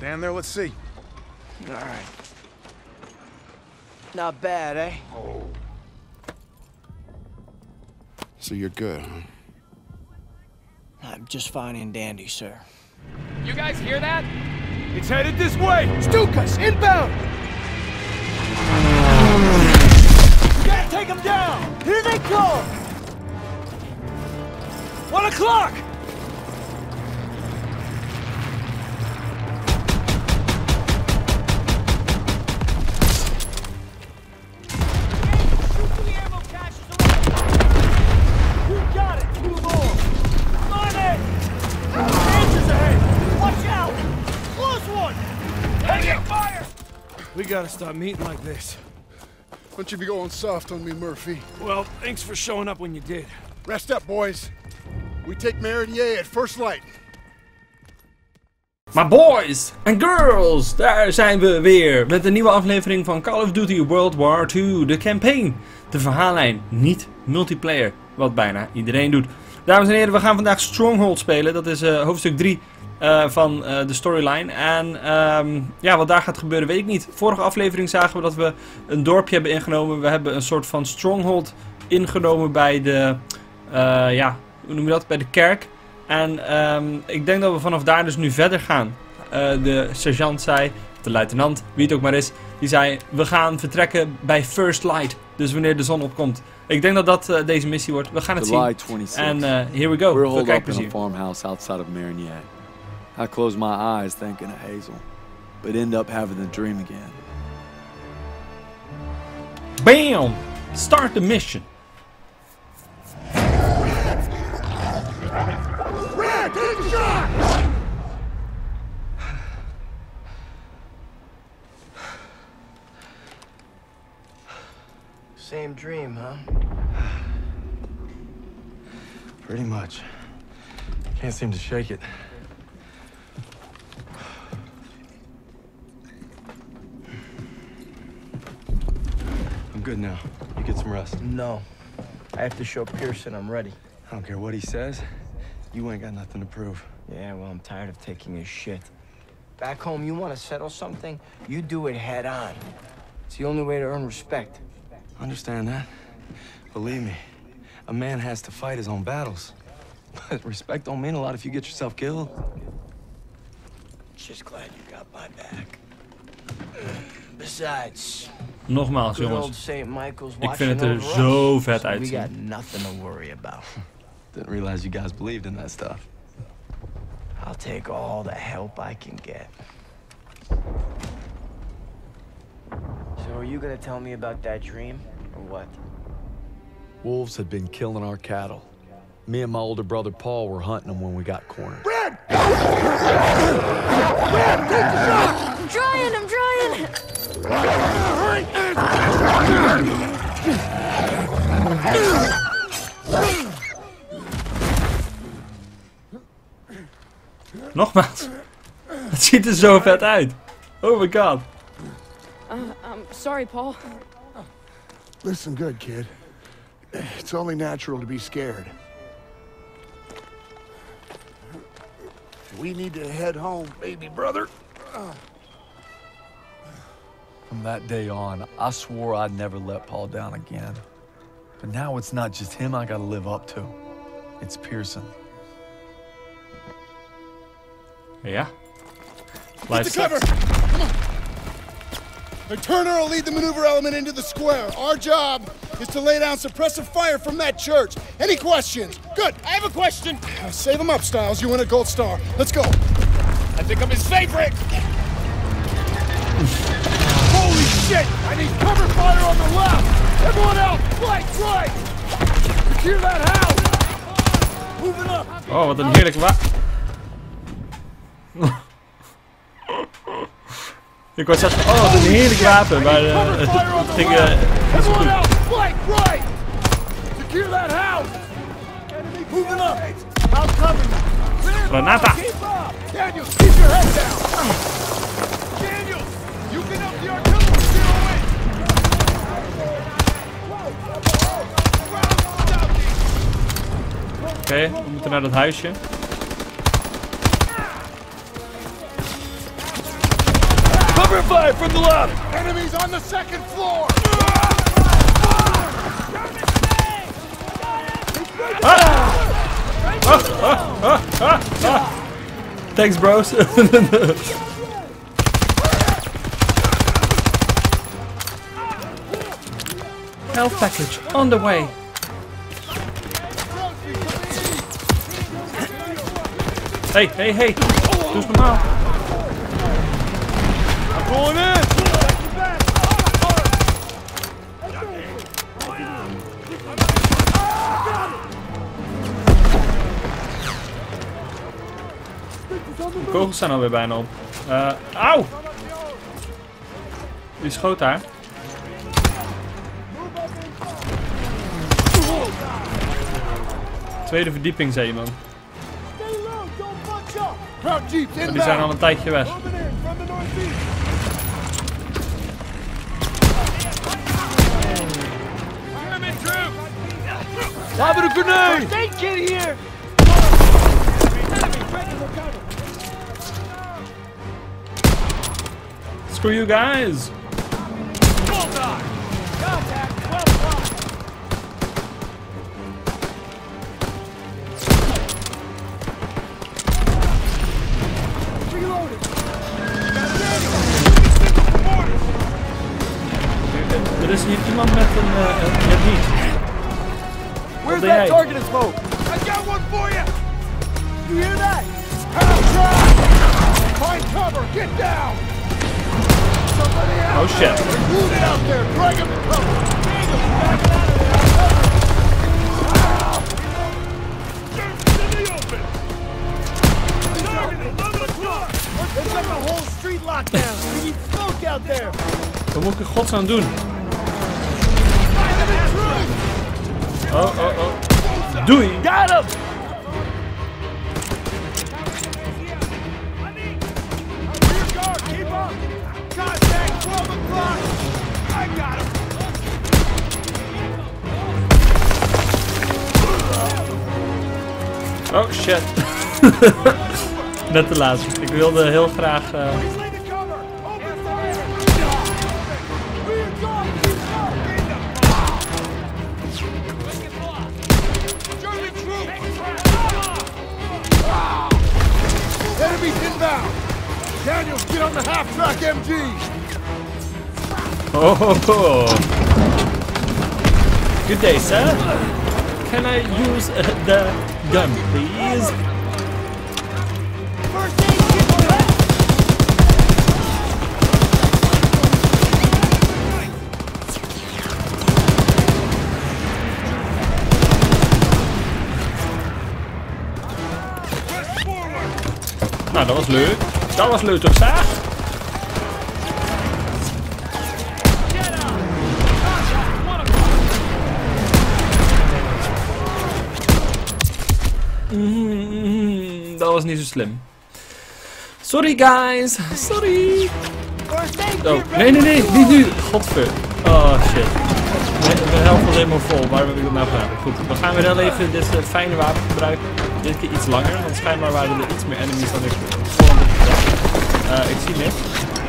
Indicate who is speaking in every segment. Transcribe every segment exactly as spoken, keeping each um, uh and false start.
Speaker 1: Stand there, let's see.
Speaker 2: All right. Not bad, eh?
Speaker 1: Oh. So you're good, huh?
Speaker 2: I'm just fine and dandy, sir.
Speaker 3: You guys hear that?
Speaker 1: It's headed this way!
Speaker 2: Stukas, inbound! You gotta take them down! Here they come! One o'clock!
Speaker 4: We gotta stop meeting like this.
Speaker 1: Don't you be going soft on me, Murphy.
Speaker 4: Well, thanks for showing up when you did.
Speaker 1: Rest up, boys. We take Meridier at first light.
Speaker 5: Maar boys en girls, daar zijn we weer met een nieuwe aflevering van Call of Duty World War Two, de campaign. De verhaallijn, niet multiplayer, wat bijna iedereen doet. Dames en heren, we gaan vandaag Stronghold spelen, dat is uh, hoofdstuk drie. Uh, van uh, de storyline. En um, ja, wat daar gaat gebeuren weet ik niet. Vorige aflevering zagen we dat we een dorpje hebben ingenomen. We hebben een soort van stronghold ingenomen bij de, uh, ja, hoe noem je dat? Bij de kerk. En um, ik denk dat we vanaf daar dus nu verder gaan. Uh, de sergeant zei, de luitenant, wie het ook maar is, die zei, we gaan vertrekken bij First Light. Dus wanneer de zon opkomt. Ik denk dat dat uh, deze missie wordt. We gaan het
Speaker 6: July
Speaker 5: zien. En uh, here we go.
Speaker 6: We're
Speaker 5: Veel
Speaker 6: holed up in
Speaker 5: kijkplezier.
Speaker 6: a farmhouse outside of Marigny. I close my eyes thinking of Hazel, but end up having the dream again.
Speaker 5: Bam! Start the mission.
Speaker 1: Red, take a shot!
Speaker 2: Same dream, huh?
Speaker 4: Pretty much. Can't seem to shake it. I'm good now. You get some rest.
Speaker 2: No. I have to show Pearson I'm ready.
Speaker 4: I don't care what he says. You ain't got nothing to prove.
Speaker 2: Yeah, well, I'm tired of taking his shit. Back home, you want to settle something, you do it head on. It's the only way to earn respect.
Speaker 4: Understand that? Believe me, a man has to fight his own battles. But respect don't mean a lot if you get yourself killed.
Speaker 2: Just glad you got my back. Besides,
Speaker 5: Nogmaals,
Speaker 2: good old
Speaker 5: jongens.
Speaker 2: Saint Michael's
Speaker 5: Ik vind het
Speaker 2: watching
Speaker 5: er
Speaker 2: over
Speaker 5: zo
Speaker 2: us,
Speaker 5: vet
Speaker 2: so we
Speaker 5: uitzien.
Speaker 2: got nothing to worry about.
Speaker 4: Didn't realize you guys believed in that stuff.
Speaker 2: I'll take all the help I can get. So are you gonna tell me about that dream, or what?
Speaker 6: Wolves had been killing our cattle. Me and my older brother Paul were hunting them when we got cornered.
Speaker 1: Red! Red, take the shot!
Speaker 7: I'm trying, I'm trying!
Speaker 5: Nogmaals. Het ziet er zo vet uit. Oh my god.
Speaker 7: Uh, I'm sorry, Paul.
Speaker 1: Listen good, kid. It's only natural to be scared. We need to head home, baby brother.
Speaker 6: From that day on, I swore I'd never let Paul down again. But now it's not just him I gotta live up to. It's Pearson.
Speaker 5: Ja.
Speaker 1: Get
Speaker 5: Blijf
Speaker 1: the cover!
Speaker 5: straks.
Speaker 1: Come on. The Turner will lead the maneuver element into the square. Our job is to lay down suppressive fire from that church. Any questions? Good. I have a question. Uh, save them up, Styles. You win a gold star. Let's go.
Speaker 3: I think I'm his favorite.
Speaker 1: Holy shit! I need cover fire on the left. Everyone else, flank right. Secure that house. Moving up.
Speaker 5: Oh, wat een heerlijk wa... Ik wou zeggen, oh, wat een heerlijk wapen, maar uh, het ging uh, niet zo goed.
Speaker 1: Flank right. Secure that house. Moving up. I'll cover you.
Speaker 5: Granata.
Speaker 1: Daniel, keep your head down. Daniel, you can up the artillery. Zero in.
Speaker 5: Oké, okay, we moeten naar dat huisje.
Speaker 3: Cover fire from the left!
Speaker 1: Enemies on the second floor!
Speaker 5: Thanks, bros. Health package on the way. Hey, hey, hey. Doe eens normaal.
Speaker 3: I'm going in!
Speaker 5: De kogels zijn alweer bijna op. Uh, auw! Die schoot daar. Tweede verdieping, zei iemand. Maar die zijn al een tijdje weg.
Speaker 3: Have a grenade! They get here!
Speaker 5: Screw you guys! Er is hier iemand met een uh, een niet.
Speaker 3: Where's
Speaker 5: ben
Speaker 3: that
Speaker 5: jij?
Speaker 3: target and smoke? I got one for you! You hear that?
Speaker 1: Find cover! Get down! Somebody out
Speaker 5: Oh shit.
Speaker 1: there! Wounded out there! Drag him to cover!
Speaker 3: It's like a whole street lockdown. We need smoke out there.
Speaker 5: Wat moet ik in godsnaam doen? Oh, oh, oh. Doei!
Speaker 3: Got him!
Speaker 5: Oh shit. Net te laat. Ik wilde heel graag... Uh...
Speaker 1: Enemies inbound! Daniels, get on the half-track M G!
Speaker 5: Oh, ho, ho. Good day, sir. Can I use uh, the gun, please?
Speaker 3: First aid kit for that.
Speaker 5: Nou, dat was leuk. Dat was leuk toch, Saag? Mm, dat was niet zo slim. Sorry, guys. Sorry. Oh, nee, nee, nee. Niet nu. Godver. Oh, shit. Nee, mijn helft was helemaal vol. Waarom heb ik dat nou gedaan? Goed, we gaan weer heel even dit uh, fijne wapen gebruiken. Dit keer iets langer, want schijnbaar waren er iets meer enemies dan ik vorige keer dacht. Uh, ik zie niks.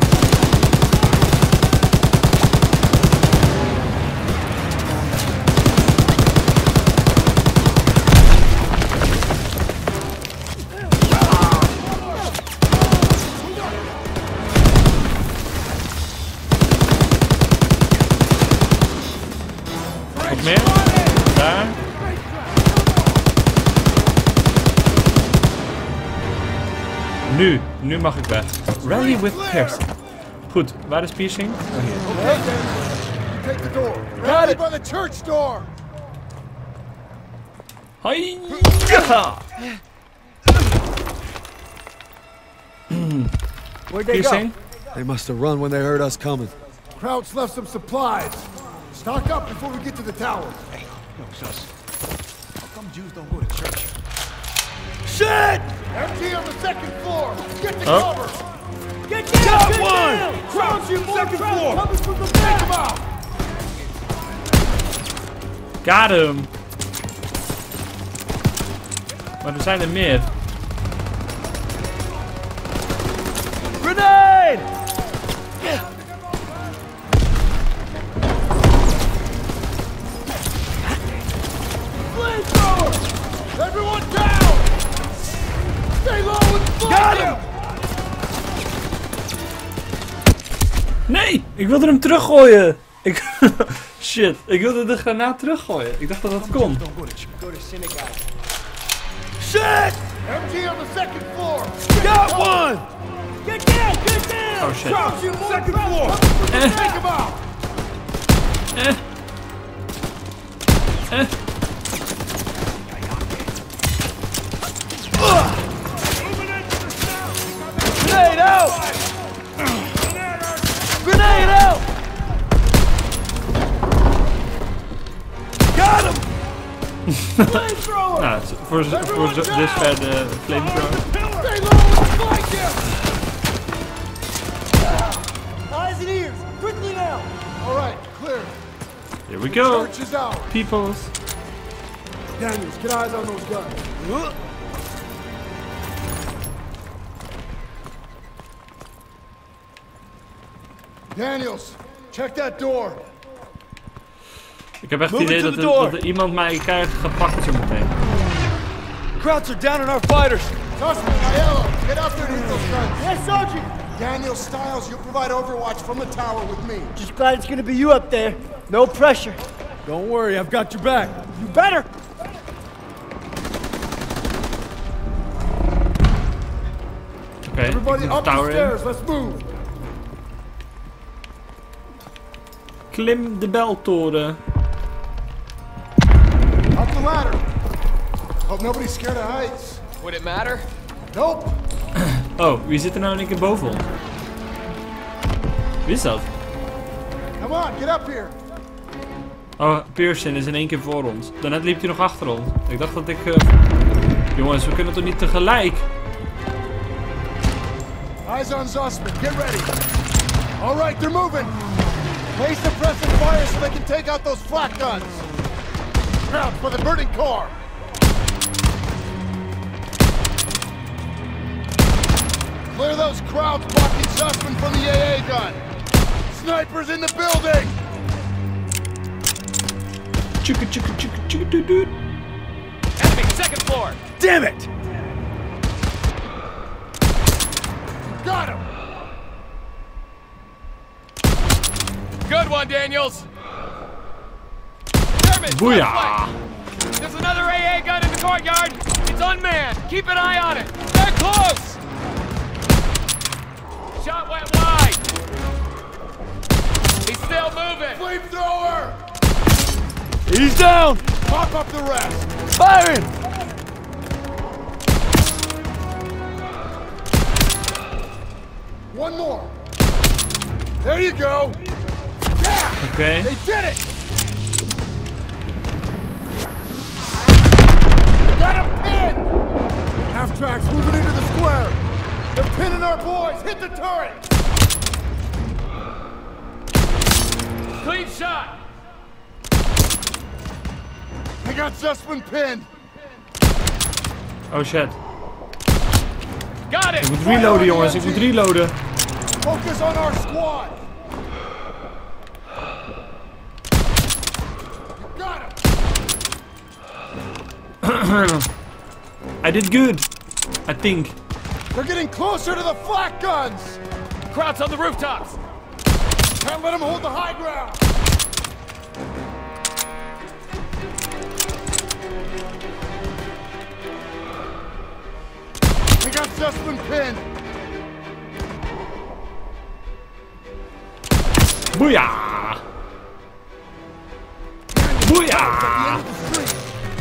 Speaker 5: Nog meer? Daar. Nu, nu mag ik weg. Rally with Piercing. Goed, waar is Piercing? Oh, hier.
Speaker 1: Take the door! Rally by the church door!
Speaker 5: Hoi!
Speaker 3: Where'd they
Speaker 5: Piercing?
Speaker 6: They must have run when they heard us coming.
Speaker 1: Krauts left some supplies. Stock up before we get to the tower.
Speaker 8: Hey, yo, sus. How come Jews don't go to church?
Speaker 3: Shit!
Speaker 1: M G on the second floor! Get the
Speaker 5: Oh.
Speaker 1: cover!
Speaker 3: Get down!
Speaker 8: Got
Speaker 3: get
Speaker 8: one!
Speaker 3: down!
Speaker 8: Crouch, you second floor!
Speaker 3: Coming from the
Speaker 1: Take
Speaker 3: back!
Speaker 1: him out!
Speaker 5: Got him! Maar er zijn er meer.
Speaker 3: Grenade!
Speaker 1: Everyone down! Stay low and fight him!
Speaker 5: Nee, ik wilde hem teruggooien. Ik... Shit, ik wilde de granaat teruggooien. Ik dacht dat dat kon.
Speaker 3: Shit!
Speaker 1: Empty on the second floor!
Speaker 3: Got one! Get down! Get down!
Speaker 5: Oh shit.
Speaker 1: Crouch you second floor!
Speaker 5: Eh.
Speaker 1: Take him out!
Speaker 5: Eh. Eh.
Speaker 3: Grenade out! Grenade out! Got him! Flamethrower!
Speaker 5: Nou, voor, z- voor z- dusver de flamethrower.
Speaker 1: Stay low and fight him!
Speaker 3: Eyes and ears! Quickly now!
Speaker 1: Alright, clear.
Speaker 5: Here we go,
Speaker 1: Church is out.
Speaker 5: peoples.
Speaker 1: Daniels, get eyes on those guns. Daniels, check that door.
Speaker 5: Ik heb echt het
Speaker 3: Move
Speaker 5: idee
Speaker 3: it to
Speaker 5: dat
Speaker 3: the
Speaker 5: er,
Speaker 3: door.
Speaker 5: dat er iemand mij keihard gaat pakken zo meteen.
Speaker 3: Krauts are down on our fighters!
Speaker 1: Sussman, Aiello, get out there and hit those guns.
Speaker 3: Yes, Sergeant!
Speaker 1: Daniel Stiles, you'll provide overwatch from the tower with me.
Speaker 3: Just glad it's gonna be you up there. No pressure. Don't worry, I've got your back. You better!
Speaker 5: Oké, okay, ik
Speaker 1: Everybody
Speaker 5: moet de
Speaker 1: up the
Speaker 5: tower in.
Speaker 1: stairs, let's move.
Speaker 5: Klim de beltoren.
Speaker 1: Up the ladder. Hope nobody's scared of heights.
Speaker 2: Would it matter?
Speaker 1: Nope.
Speaker 5: Oh, wie zit er nou in één keer boven ons? Wie is dat?
Speaker 1: Come on, get up here.
Speaker 5: Oh, Pearson is in één keer voor ons. Daarnet liep hij nog achter ons. Ik dacht dat ik... Uh... Jongens, we kunnen toch niet tegelijk?
Speaker 1: Eyes on Zussman, get ready. All right, they're moving. Place suppressive fire so they can take out those flak guns. Ground for the burning car. Clear those crowds blocking Zussman from the A A gun. Snipers in the building.
Speaker 5: Chicka chicka chicka chicka doo doo.
Speaker 2: Enemy, second floor!
Speaker 3: Damn it!
Speaker 1: Got him.
Speaker 2: Good one, Daniels! German,
Speaker 5: Booyah!
Speaker 2: left flank. There's another A A gun in the courtyard! It's unmanned! Keep an eye on it! They're close! Shot went wide! He's still moving!
Speaker 1: Flamethrower.
Speaker 3: He's down!
Speaker 1: Pop up the rest.
Speaker 3: Firing!
Speaker 1: One more. There you go. Yeah.
Speaker 5: Oké.
Speaker 1: They did it. Got him pinned. Half tracks moving into the square. They're pinning our boys. Hit the turret.
Speaker 2: Clean shot!
Speaker 1: I got Zussman pinned.
Speaker 5: Oh shit.
Speaker 2: Got
Speaker 5: Ik
Speaker 2: it!
Speaker 5: moet reloaden jongens, ik moet reloaden.
Speaker 1: Focus on our squad. You got him.
Speaker 5: I did good. I think.
Speaker 1: They're getting closer to the flak guns.
Speaker 2: Krauts on the rooftops!
Speaker 1: Can't let them hold the high ground. We got Zussman pinned.
Speaker 5: Booyah! Booyah!
Speaker 1: End of the street.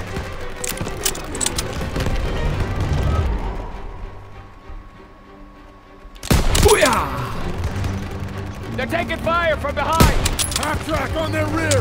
Speaker 5: Booyah!
Speaker 2: They're taking fire from behind!
Speaker 1: Half track on their rear.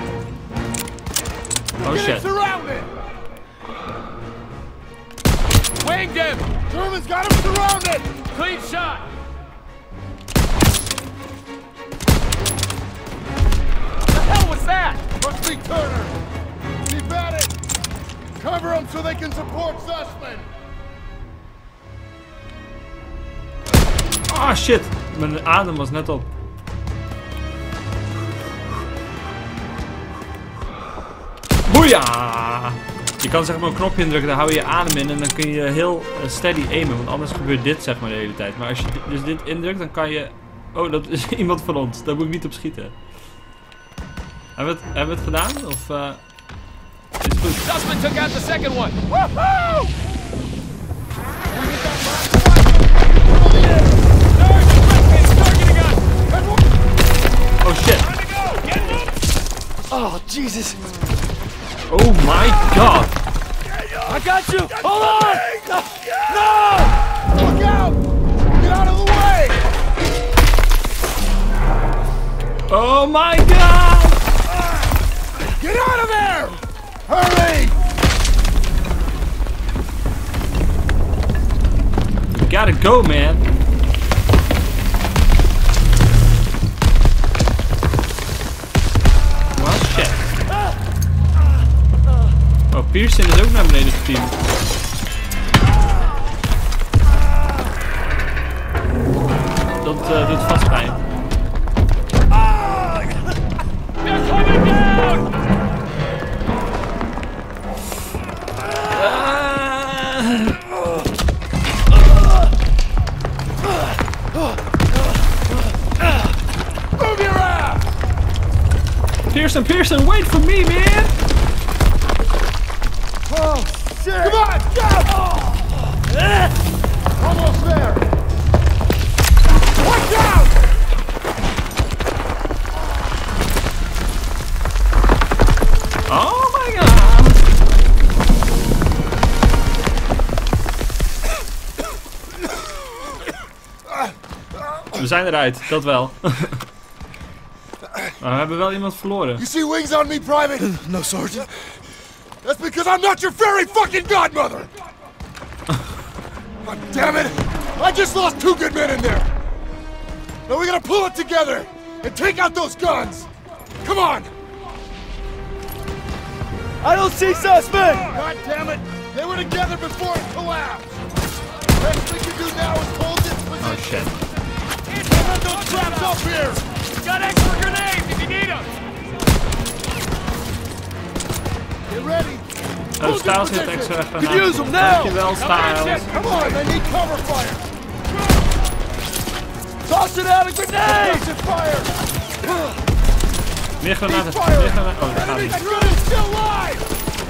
Speaker 5: Oh
Speaker 1: Getting
Speaker 5: shit.
Speaker 1: surrounded.
Speaker 2: Winged him!
Speaker 1: Germans got him surrounded.
Speaker 2: Clean shot! The hell was that?
Speaker 1: Must be Turner. Keep at it. Cover them so they can support Zussman.
Speaker 5: Ah shit. Mijn adem was net op. Booyah! Je kan zeg maar een knopje indrukken, dan hou je je adem in en dan kun je heel uh, steady aimen. Want anders gebeurt dit zeg maar de hele tijd. Maar als je dus dit indrukt, dan kan je... Oh, dat is iemand van ons. Daar moet ik niet op schieten. Hebben we het, hebben we het gedaan? Of... Uh... Is goed.
Speaker 9: Suspect took out the second one. Woohoo!
Speaker 5: Oh shit.
Speaker 3: Oh, Jesus.
Speaker 5: Oh my god.
Speaker 3: I got you. Hold on. No. No.
Speaker 1: Look out! Get out of the way!
Speaker 5: Oh my god.
Speaker 1: Get out of there! Hurry!
Speaker 5: We gotta go, man. Well, shit. Oh, Pearson is ook naar beneden geteamd. Dat uh, doet vast pijn. Pearson, Pearson, wait for me, man!
Speaker 1: Oh, shit! Come on, go! Oh. Eh. Almost there! Watch out!
Speaker 5: Oh my god! We zijn eruit, dat wel. Maar we hebben wel iemand verloren.
Speaker 1: You see wings on me, Private?
Speaker 8: No, Sergeant.
Speaker 1: That's because I'm not your fairy fucking godmother! God damn it! I just lost two good men in there! Now we gotta pull it together and take out those guns! Come on!
Speaker 3: I don't see suspect.
Speaker 1: God damn it! They were together before it collapsed! Best we can do now is hold this position!
Speaker 5: Oh shit.
Speaker 1: Can't let those traps up here!
Speaker 9: Got extra grenades if you need them.
Speaker 1: Get ready!
Speaker 5: Oh, Styles heeft extra granaten.
Speaker 3: Use them now.
Speaker 5: Dankjewel, Styles.
Speaker 1: Come on, I need cover fire!
Speaker 3: Toss it out a grenade.
Speaker 1: Suppressive fire!
Speaker 5: Meer granaten, meer granaten. Oh, dat gaat niet.
Speaker 1: That gun is still alive!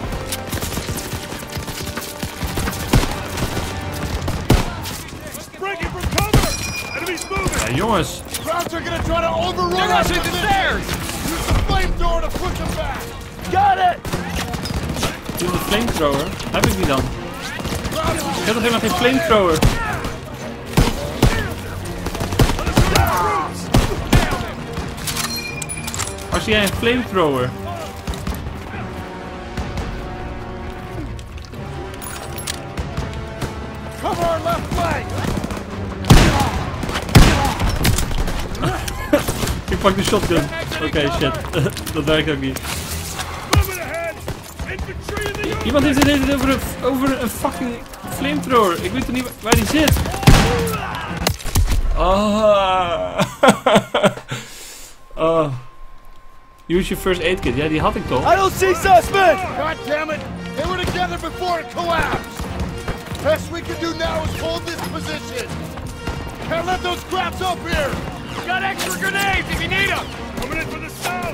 Speaker 1: Breaking from cover! Enemies moving!
Speaker 5: Ja, jongens.
Speaker 1: Crowds are gonna try to overrun
Speaker 9: They're
Speaker 1: us
Speaker 9: rushing
Speaker 1: with
Speaker 9: the
Speaker 1: this.
Speaker 9: stairs.
Speaker 1: Use the flamethrower to push them back!
Speaker 3: Got it.
Speaker 5: Doe de flamethrower. Heb ik die dan?
Speaker 1: Crowds
Speaker 5: Ik heb toch helemaal geen flamethrower? Waar zie jij een flamethrower?
Speaker 1: cover our left flank!
Speaker 5: Ik pak de shotgun. Oké, okay, shit. Dat werkt ook niet. Iemand heeft het hele over een, over een fucking flamethrower. Ik weet toch niet waar die zit. Ah. Oh. Use your first aid kit. Ja, die had ik toch?
Speaker 3: I don't see suspect.
Speaker 1: God damn it! They were together before it collapsed! Best we can do now is hold this position! Can't let those scraps up here!
Speaker 9: Got extra grenades if you need them. Coming in from the south.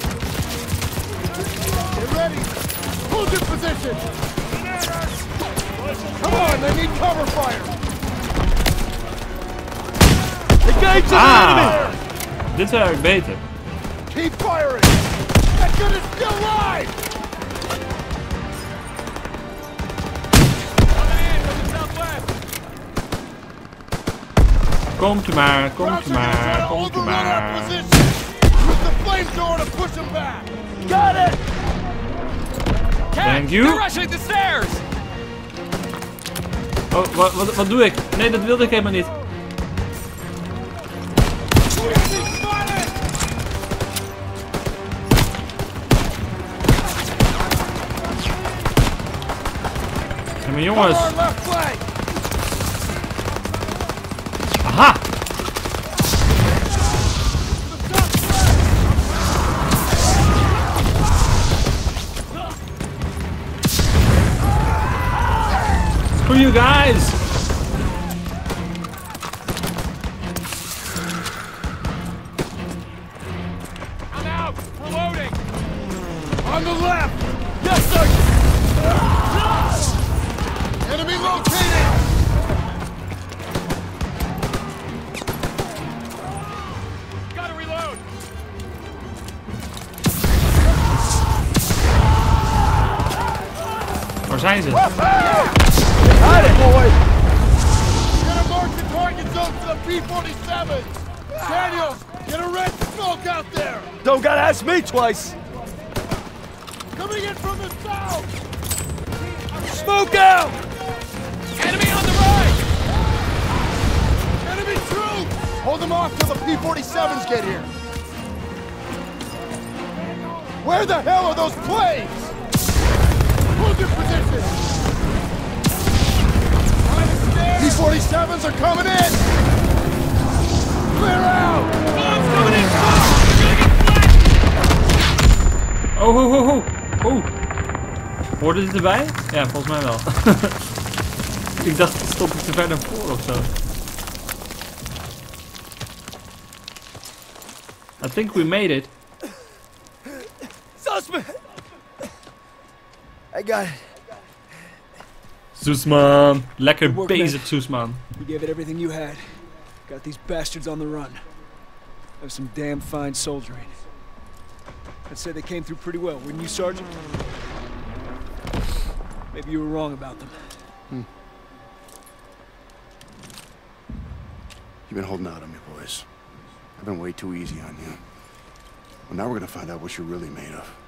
Speaker 1: Get ready! Hold your position! Come on, they need cover fire!
Speaker 3: Engage the
Speaker 5: Ah!
Speaker 3: enemy.
Speaker 5: Dit is eigenlijk beter.
Speaker 1: Keep firing! That gun is still alive!
Speaker 5: Komt u maar, komt
Speaker 1: Crowds
Speaker 5: u
Speaker 1: are gonna try
Speaker 5: maar,
Speaker 1: to
Speaker 5: komt u
Speaker 1: overrun our
Speaker 5: maar.
Speaker 1: position! Use the flamethrower to push them back!
Speaker 3: Got it.
Speaker 5: Thank you.
Speaker 9: They're rushing the stairs.
Speaker 5: Oh, wat, wat, wat doe ik? Nee, dat wilde ik helemaal niet. Ja, maar jongens.
Speaker 1: Cover our left flank!
Speaker 5: Aha! For you guys!
Speaker 9: I'm out! Reloading!
Speaker 1: On the left! Yes, sir! Enemy located!
Speaker 9: Gotta reload!
Speaker 5: Waar zijn ze?
Speaker 3: Got it, boy!
Speaker 1: Gonna mark the target zone for the P forty-seven! Daniels, get a red smoke out there!
Speaker 3: Don't gotta ask me twice!
Speaker 1: Coming in from the south!
Speaker 3: Smoke out!
Speaker 9: Enemy on the right!
Speaker 1: Enemy troops! Hold them off till the P forty-sevens get here! Where the hell are those planes? Hold your position! P forty-sevens are coming in! Clear out!
Speaker 9: Bombs coming in!
Speaker 5: Oh, oh, oh, oh. Oh. Hoorde dit erbij? Ja, volgens mij wel. Ik dacht, stop ik te ver naar voor of zo. I think we made it.
Speaker 3: Suspect! I got it.
Speaker 5: Soesman. Lekker
Speaker 3: Good work,
Speaker 5: bezig,
Speaker 3: man.
Speaker 5: Soesman.
Speaker 3: You gave it everything you had. Got these bastards on the run. That was some damn fine soldiering. I'd say they came through pretty well, wouldn't you, Sergeant? Maybe you were wrong about them.
Speaker 1: Hmm. You've been holding out on me, boys. I've been way too easy on you. Well, now we're gonna find out what you're really made of.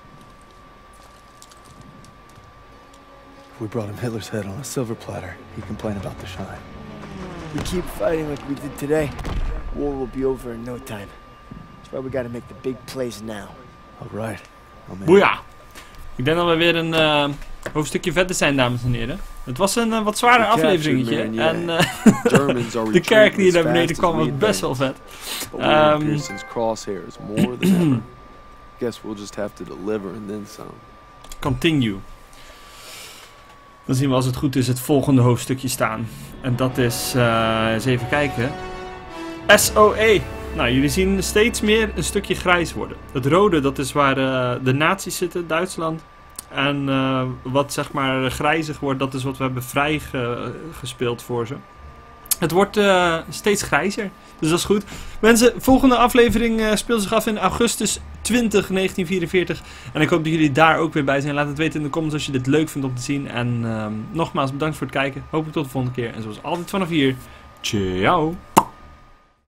Speaker 6: If we brought him Hitler's head on a silver platter, he'd complain about the shine.
Speaker 2: We keep fighting like we did today, war will be over in no time. That's why we gotta make the big plays now.
Speaker 6: All right. I'm in.
Speaker 5: Boeia. Ik denk dat we weer een uh, hoofdstukje verder zijn, dames en heren. Het was een uh, wat zwaarder afleveringetje. En uh, de kerk die hier naar beneden kwam was best wel vet. Um,
Speaker 10: Pearson's crosshairs more than ever. Guess we'll just have to deliver and then some.
Speaker 5: Continue. Dan zien we als het goed is het volgende hoofdstukje staan. En dat is, uh, eens even kijken. S O E. Nou, jullie zien steeds meer een stukje grijs worden. Het rode, dat is waar uh, de nazi's zitten, Duitsland. En uh, wat zeg maar grijzig wordt, dat is wat we hebben vrijgespeeld voor ze. Het wordt uh, steeds grijzer, dus dat is goed. Mensen, volgende aflevering uh, speelt zich af in augustus twintig negentien vierenveertig. En ik hoop dat jullie daar ook weer bij zijn. Laat het weten in de comments als je dit leuk vindt om te zien. En uh, nogmaals bedankt voor het kijken. Hopelijk tot de volgende keer. En zoals altijd vanaf hier, ciao!